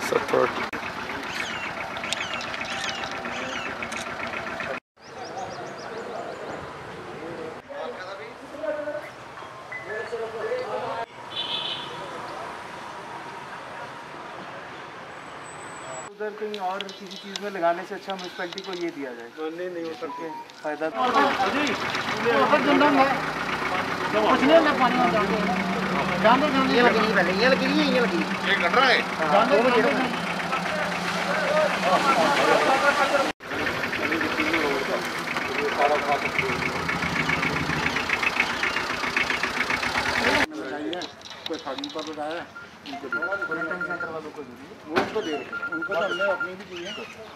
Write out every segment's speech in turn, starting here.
Support. उधर कहीं और किसी चीज़ में लगाने से अच्छा म्यूनसिपैलिटी को ये दिया जाए। नहीं हो सकते फ़ायदा कोई खाड़ी पर बताया क्वारंटाइन सेंटर वालों को वो उनको दे रहे हैं, उनको तो हमने अपनी भी दी है।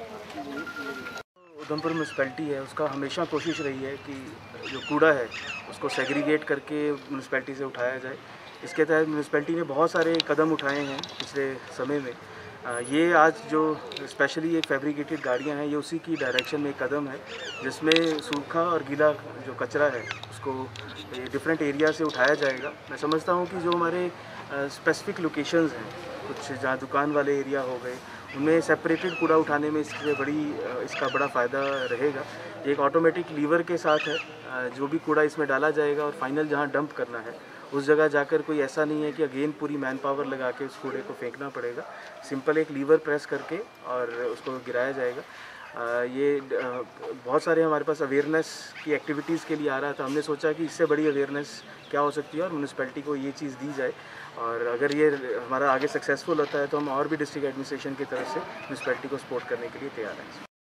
उधमपुर म्यूनसिपैलिटी है, उसका हमेशा कोशिश रही है कि जो कूड़ा है उसको सेग्रीगेट करके म्यूनसिपैलिटी से उठाया जाए। इसके तहत म्यूनसिपैलिटी ने बहुत सारे कदम उठाए हैं पिछले समय में। ये आज जो स्पेशली एक फैब्रिकेटेड गाड़ियाँ हैं, ये उसी की डायरेक्शन में एक कदम है जिसमें सूखा और गीला जो कचरा है उसको डिफरेंट एरिया से उठाया जाएगा। मैं समझता हूँ कि जो हमारे स्पेसिफिक लोकेशंस हैं, कुछ जहाँ दुकान वाले एरिया हो गए, उनमें सेपरेटेड कूड़ा उठाने में इसका बड़ा फ़ायदा रहेगा। एक ऑटोमेटिक लीवर के साथ है, जो भी कूड़ा इसमें डाला जाएगा और फाइनल जहाँ डंप करना है उस जगह जाकर कोई ऐसा नहीं है कि अगेन पूरी मैन पावर लगा के उस कूड़े को फेंकना पड़ेगा। सिंपल एक लीवर प्रेस करके और उसको गिराया जाएगा। बहुत सारे हमारे पास अवेयरनेस की एक्टिविटीज़ के लिए आ रहा था। हमने सोचा कि इससे बड़ी अवेयरनेस क्या हो सकती है और म्यूनसिपैलिटी को ये चीज़ दी जाए। और अगर ये हमारा आगे सक्सेसफुल होता है तो हम और भी डिस्ट्रिक्ट एडमिनिस्ट्रेशन की तरफ से म्यूनसिपैलिटी को सपोर्ट करने के लिए तैयार हैं।